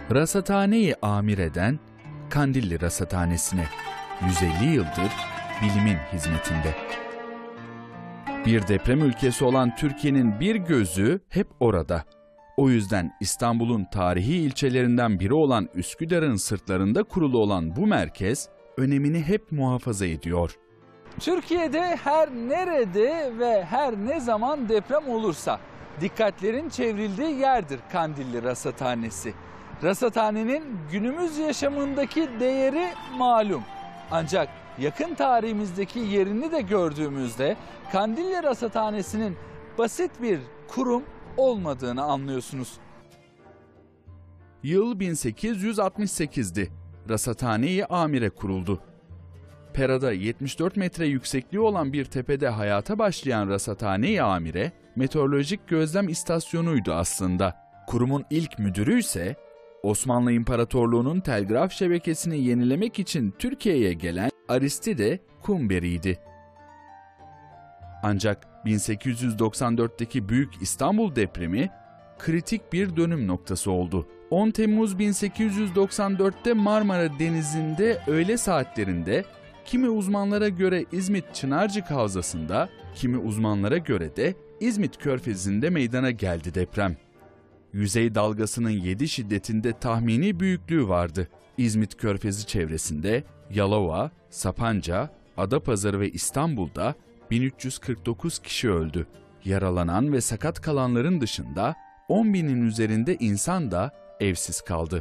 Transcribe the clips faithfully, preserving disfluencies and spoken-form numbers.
Rasathane'yi amir eden Kandilli Rasathanesi'ne yüz elli yıldır bilimin hizmetinde. Bir deprem ülkesi olan Türkiye'nin bir gözü hep orada. O yüzden İstanbul'un tarihi ilçelerinden biri olan Üsküdar'ın sırtlarında kurulu olan bu merkez önemini hep muhafaza ediyor. Türkiye'de her nerede ve her ne zaman deprem olursa dikkatlerin çevrildiği yerdir Kandilli Rasathanesi. Rasathanenin günümüz yaşamındaki değeri malum. Ancak yakın tarihimizdeki yerini de gördüğümüzde Kandilli Rasathanesi'nin basit bir kurum olmadığını anlıyorsunuz. Yıl bin sekiz yüz altmış sekiz'di. Rasathane'yi amire kuruldu. Pera'da yetmiş dört metre yüksekliği olan bir tepede hayata başlayan Rasathane'yi amire, meteorolojik gözlem istasyonuydu aslında. Kurumun ilk müdürü ise Osmanlı İmparatorluğu'nun telgraf şebekesini yenilemek için Türkiye'ye gelen Aristide Kumberi'ydi. Ancak bin sekiz yüz doksan dört'teki Büyük İstanbul depremi kritik bir dönüm noktası oldu. on Temmuz bin sekiz yüz doksan dört'te Marmara Denizi'nde öğle saatlerinde kimi uzmanlara göre İzmit Çınarcık Havzası'nda, kimi uzmanlara göre de İzmit Körfezi'nde meydana geldi deprem. Yüzey dalgasının yedi şiddetinde tahmini büyüklüğü vardı. İzmit Körfezi çevresinde Yalova, Sapanca, Adapazarı ve İstanbul'da bin üç yüz kırk dokuz kişi öldü. Yaralanan ve sakat kalanların dışında on binin üzerinde insan da evsiz kaldı.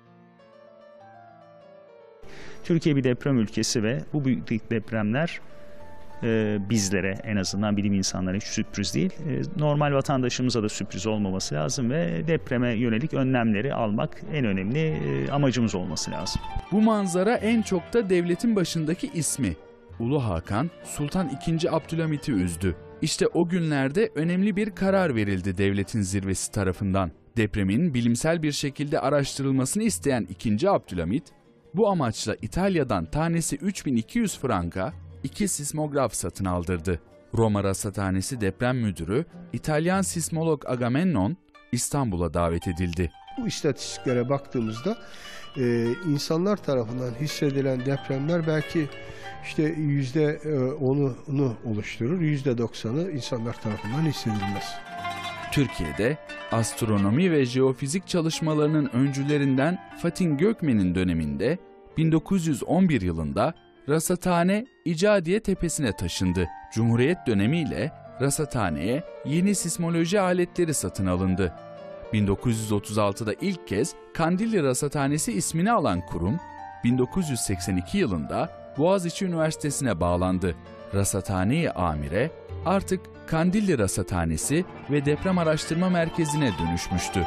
Türkiye bir deprem ülkesi ve bu büyük depremler e, bizlere, en azından bilim insanlarına hiç sürpriz değil. E, normal vatandaşımıza da sürpriz olmaması lazım ve depreme yönelik önlemleri almak en önemli e, amacımız olması lazım. Bu manzara en çok da devletin başındaki ismi Ulu Hakan Sultan ikinci. Abdülhamit'i üzdü. İşte o günlerde önemli bir karar verildi devletin zirvesi tarafından. Depremin bilimsel bir şekilde araştırılmasını isteyen ikinci. Abdülhamit, bu amaçla İtalya'dan tanesi üç bin iki yüz franka iki sismograf satın aldırdı. Roma Rasathanesi deprem müdürü İtalyan sismolog Agamemnon İstanbul'a davet edildi. Bu istatistiklere baktığımızda e, insanlar tarafından hissedilen depremler belki işte yüzde onunu oluşturur, yüzde doksanı insanlar tarafından hissedilmez. Türkiye'de astronomi ve jeofizik çalışmalarının öncülerinden Fatih Gökmen'in döneminde bin dokuz yüz on bir yılında Rasathane İcadiye Tepesi'ne taşındı. Cumhuriyet dönemiyle Rasathane'ye yeni sismoloji aletleri satın alındı. bin dokuz yüz otuz altı'da ilk kez Kandilli Rasathanesi ismini alan kurum, bin dokuz yüz seksen iki yılında Boğaziçi Üniversitesi'ne bağlandı. Rasathane'yi amire artık Kandilli Rasathanesi ve Deprem Araştırma Merkezi'ne dönüşmüştü.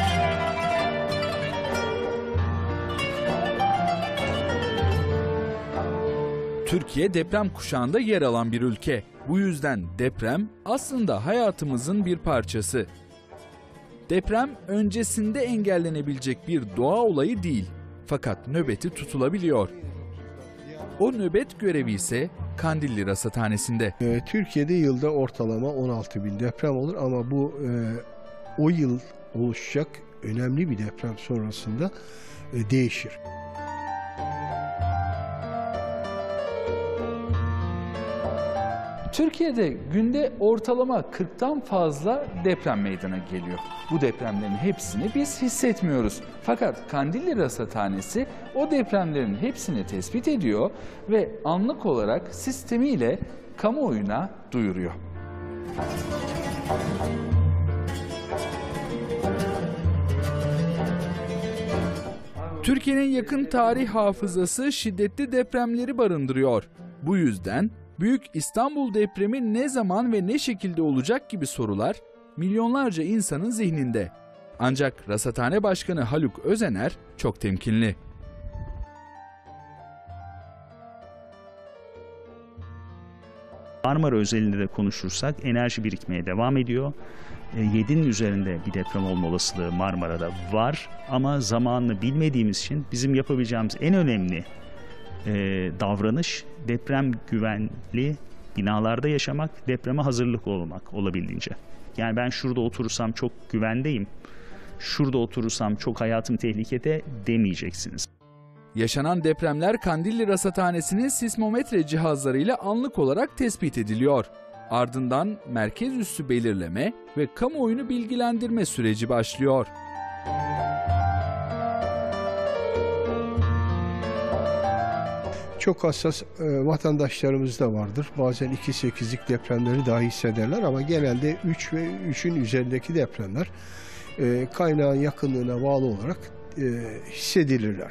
Türkiye deprem kuşağında yer alan bir ülke. Bu yüzden deprem aslında hayatımızın bir parçası. Deprem öncesinde engellenebilecek bir doğa olayı değil. Fakat nöbeti tutulabiliyor. O nöbet görevi ise Kandilli Rasathanesi'nde. E, Türkiye'de yılda ortalama on altı bin deprem olur ama bu e, o yıl oluşacak önemli bir deprem sonrasında e, değişir. Türkiye'de günde ortalama kırk'tan fazla deprem meydana geliyor. Bu depremlerin hepsini biz hissetmiyoruz. Fakat Kandilli Rasathanesi o depremlerin hepsini tespit ediyor ve anlık olarak sistemiyle kamuoyuna duyuruyor. Türkiye'nin yakın tarih hafızası şiddetli depremleri barındırıyor. Bu yüzden Büyük İstanbul depremi ne zaman ve ne şekilde olacak gibi sorular milyonlarca insanın zihninde. Ancak Rasathane Başkanı Haluk Özener çok temkinli. Marmara özelinde de konuşursak enerji birikmeye devam ediyor. yedi'nin üzerinde bir deprem olma olasılığı Marmara'da var ama zamanını bilmediğimiz için bizim yapabileceğimiz en önemli e, davranış deprem güvenli binalarda yaşamak, depreme hazırlıklı olmak olabildiğince. Yani ben şurada oturursam çok güvendeyim şurada oturursam çok hayatım tehlikede demeyeceksiniz. Yaşanan depremler Kandilli Rasathanesi'nin sismometre cihazlarıyla anlık olarak tespit ediliyor. Ardından merkez üssü belirleme ve kamuoyunu bilgilendirme süreci başlıyor. Çok hassas e, vatandaşlarımız da vardır. Bazen iki sekizlik depremleri dahi hissederler ama genelde üç ve üçün üzerindeki depremler e, kaynağın yakınlığına bağlı olarak e, hissedilirler.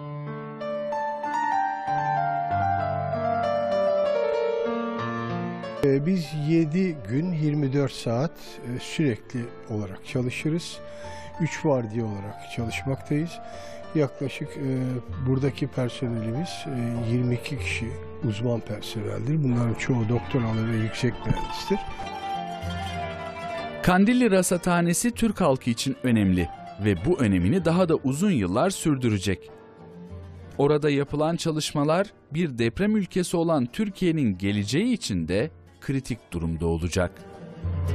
E, biz yedi gün yirmi dört saat e, sürekli olarak çalışırız. üç vardiya olarak çalışmaktayız. Yaklaşık e, buradaki personelimiz e, yirmi iki kişi uzman personeldir. Bunların çoğu doktoralı ve yüksek mühendistir. Kandilli Rasathanesi Türk halkı için önemli ve bu önemini daha da uzun yıllar sürdürecek. Orada yapılan çalışmalar bir deprem ülkesi olan Türkiye'nin geleceği için de kritik durumda olacak.